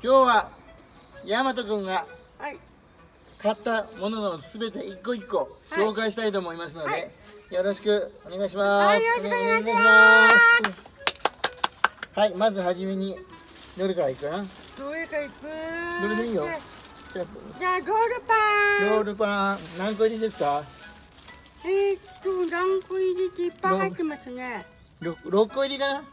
今日は大和くんがはい。 買ったもののすべて一個一個紹介したいと思いますので、 はいよろしくお願いします。 はい、よろしくお願いします。 はい、まずはじめにどれからいくかな。 どれか行く。 どれでいいよ。 じゃあロールパン。 ロールパン何個入りですか。 何個入りっていっぱい入ってますね。 6個入りかな。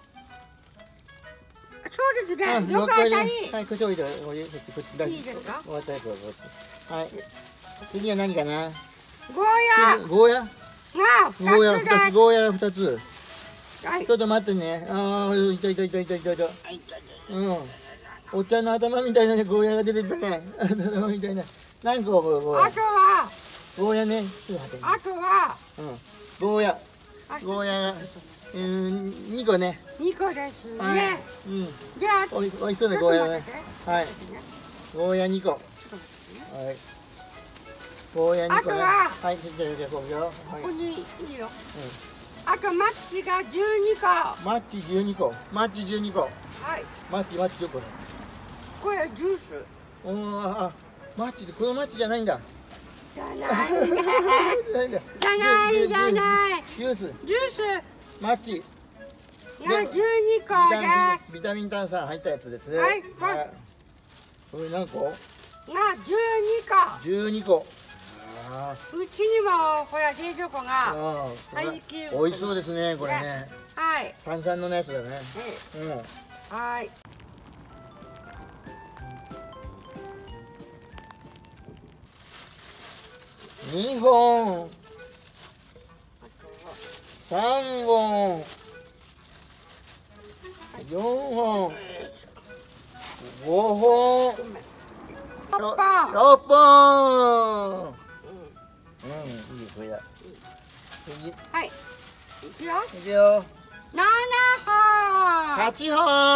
そうですね。 6個入り。 よかったり。 はい、こっち置いて、こっち出して。 いいですか。 終わったやつをこっち。はい。次は何かな。 ゴーヤ。 ゴーヤ。ゴーヤ 2つです。 ゴーヤ2つ。 はい。 ちょっと待ってね。いた。うん。おっちゃんの頭みたいなゴーヤが出てきたね。頭みたいな。何個ゴーヤ。 あとは。 ゴーヤね。ちょっと待ってね。 あとは。 ゴーヤ。ゴーヤ。2個ね。 2個ですね。 はい。 じゃあ。 おいしそうなゴーヤね。はい。ゴーヤ2個。はい。ゴーヤ2個ね。はい。じゃあこうよ。 ここにいいよ。あとマッチが12個。 マッチ12個。マッチ12個。 はい。 マッチどこ。 これジュース。 マッチってこのマッチじゃないんだ。 じゃない。じゃない。 ジュース。マッチ。 いや、12個で。 ビタミン炭酸入ったやつですね。 はい。 これ何個？ が12個。 12個。 うちにもほら冷蔵庫が美味しそうですねこれね。 はい。 炭酸のやつだね。 はい。 2本。3本。4本。5本。6本。いいよこれだ。 はい。いくよ。 いくよ。 7本。 8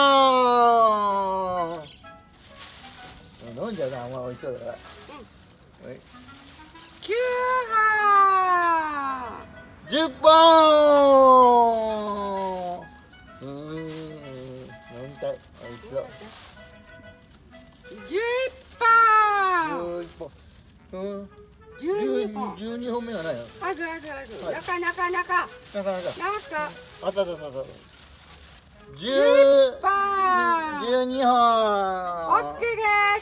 本。飲んじゃうな、美味しそうだから。 9本。 10本。飲みたい。美味しそう。 11本。 12本目はないよ。 ある。なかなか。 あった。 10本。 12本。 オッケーです。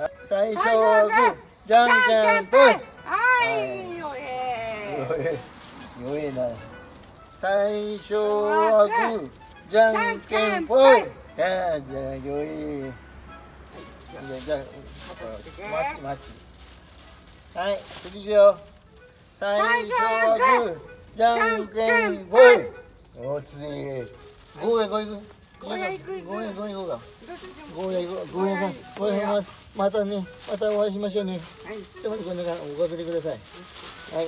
最初はグー、じゃんけんぽい。 はい。 弱えな。最初はグー、じゃんけんぽい。じゃあ弱え。じゃあマッチ。はい、次いくよ。最初はグー、じゃんけんぽい。おつい。ゴーヤ行こうか。ゴーヤまたね、またお会いしましょうね。ちょっとこんな感じ、ご忘れください。はい。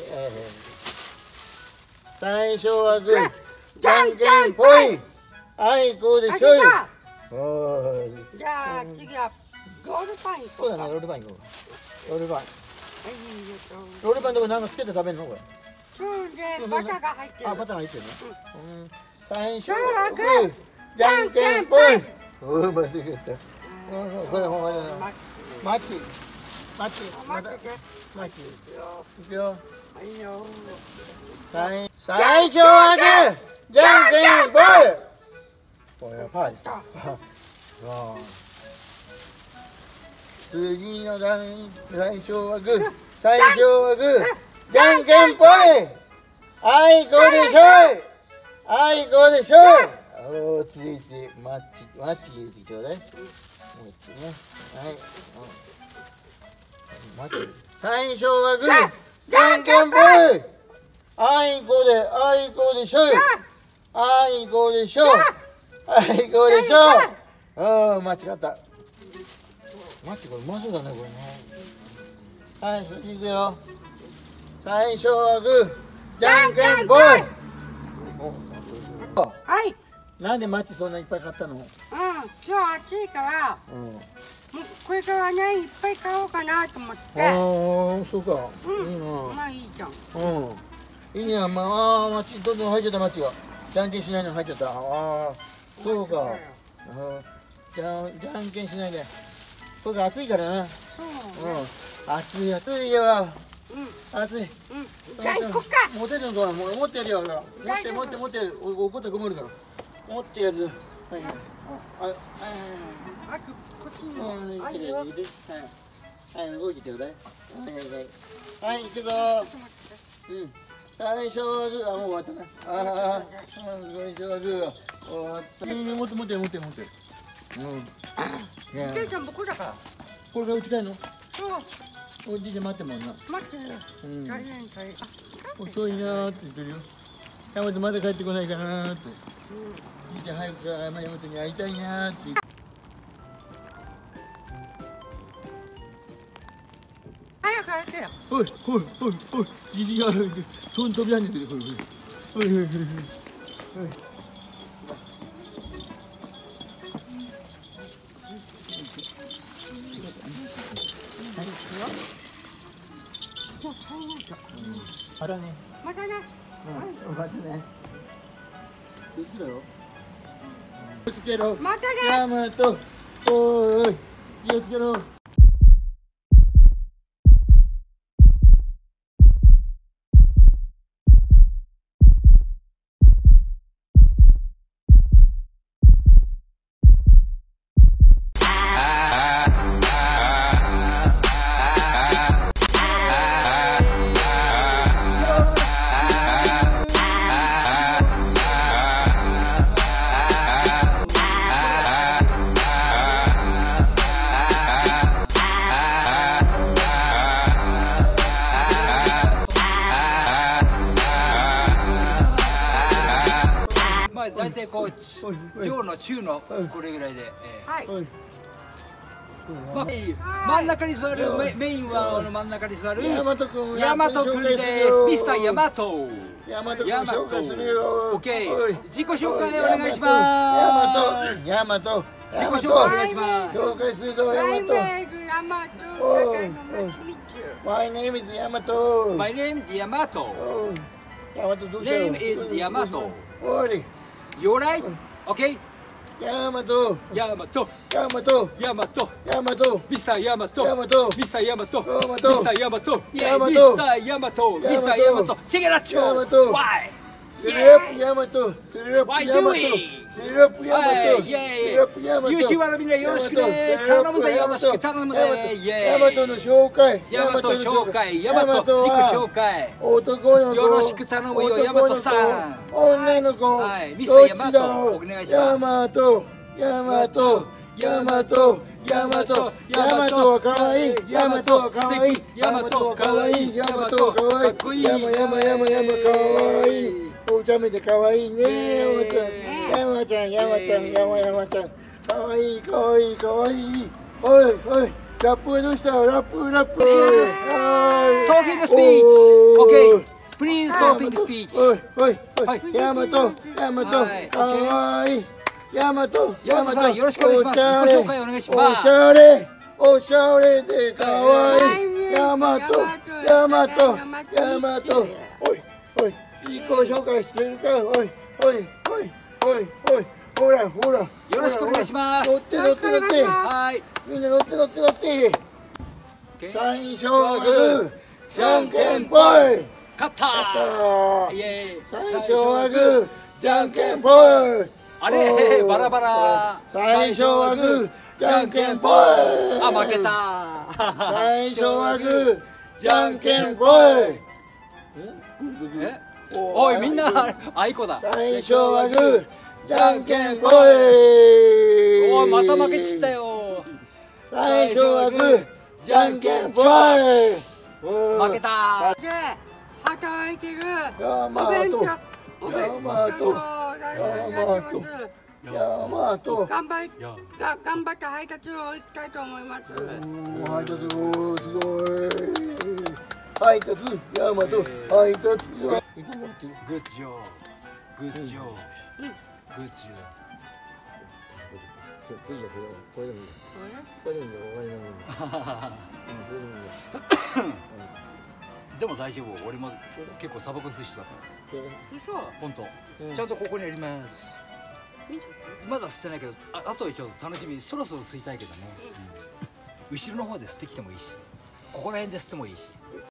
最初はグー、じゃんけんぽい。はい、こうでしょい。 じゃあ次はロールパン行こう。 そうだね、ロールパン行こう。ロールパンとこなんかつけて食べるのこれ。 そうでバターが入ってる。 バターが入ってるの。最初はグー、じゃんけんぽい。間違えた。これもマッチ。いくよ。最初はグー、じゃんけんぽい。これはパーですよ。次の最初はグー、じゃんけんぽい。はい、こうでしょい。ついマッチ入れてちょうだい。最初はグー、じゃんけんぽい。はい、こうでしょい。間違った。マッチこれうまそうだねこれね。はい、次いくよ。最初はグー、じゃんけんぽい。 はい。 なんでマッチそんないっぱい買ったの？ 今日暑いから、これからねいっぱい買おうかなと思って。 そうか。いいな。 まあいいじゃん。 いいな。マッチどんどん入っちゃった。マッチがじゃんけんしないの入っちゃった。そうか。じゃんけんしないで。 これ暑いからな。 そううん。暑いよ。暑い。 じゃあ行こっか。 持てるのか、もう持ってやるよ。持って、怒ってこもるから。持ってやる。はい。 あとこっちにもあるよ。 はい、動いてちょうだい。はい、行くぞ。うん。最初はグー、もう終わったな。最初はグー。終わった。持って。うん。 おじいちゃんもこだから。 これが打ちたいの？ そう。 おじいちゃん待ってもんな。 待ってる。大変。 遅いなーって言ってるよ。ヤマトまだ帰ってこないかなーって。じいちゃん早くヤマトに会いたいなーって。 早くやってよ。 おい。じじが飛び跳ねてる。おい。またね。 またね。 気をつけろよ。気をつけろ。 またね。 ヤマト。おい。気をつけろ。 大体こう上の中のこれぐらいで、 はい。 まあ、真ん中に座るメインは真ん中に座るヤマト君ヤマト君です。ミスターヤマト。 ヤマト君紹介するよ。 オッケー。自己紹介お願いします。 ヤマト。 自己紹介お願いします。 紹介するぞ、ヤマト。My name is Yamato. My name is Yamato. ヤマトどうしたの？ Name is Yamato. おい。 You right? Okay? ヤマト。 ヤマト。 ヤマト。 ヤマト。 ヤマト。 ミスターヤマト。 ヤマト。 ミスターヤマト。 ヤマト。 ミスターヤマト。 ヤマト。 ミスターヤマト。ミスターヤマト。チェケラッチョ。 ヤマト。 Why? スリラップヤマト。スリラップ Why ヤマト。 doing? スリラップヤマト。 イェスリラップヤマト。 イ YouTuber のみんなよろしくね。頼むぜ、よろしく頼むぜ。イェヤマトの紹介。 ヤマト紹介。ヤマト自己紹介。 男の子。 よろしく頼むよ、ヤマトさん。 女の子。 はい、ミスターヤマトお願いします。 ヤマト。ヤマト。ヤマト。ヤマト。ヤマトは可愛い。ヤマトは可愛い。ヤマトは可愛い。ヤマトは可愛い。ヤマ可愛い。お茶目で可愛いね。ヤマちゃん。可愛い。おい。ラップはどうした？ラップ。 Talking speech. Okay. Please talking speech. おい。ヤマト。可愛い。ヤマトさんよろしくお願いします。自己紹介お願いします。 おしゃれで可愛い。ヤマト。おい。自己紹介してるか。おい。ほら。 よろしくお願いします。 乗って。 はい。 みんな乗って。最初はグー、じゃんけんぽい。 勝ったー。イエーイ。 最初はグー、じゃんけんぽい。 あれバラバラ。 最初はグー、じゃんけんぽい。 あ、負けた。 最初はグー、じゃんけんぽい。 おい、みんなあいこだ。 最初はグー、じゃんけんぽい。 おい、また負けちったよ。 最初はグー、じゃんけんぽい。 負けた。 で、働いてる。 ヤマト。 頑張って配達を行きたいと思います。 配達すごい。配達、ヤマト、配達。 Good job. これでもいい。 でも大丈夫。俺も結構タバコ吸いしてたから。 嘘。 本当。ちゃんとここにあります。まだ吸ってないけど、あとちょっと楽しみ。そろそろ吸いたいけどね。 後ろの方で吸ってきてもいいし、ここら辺で吸ってもいいし。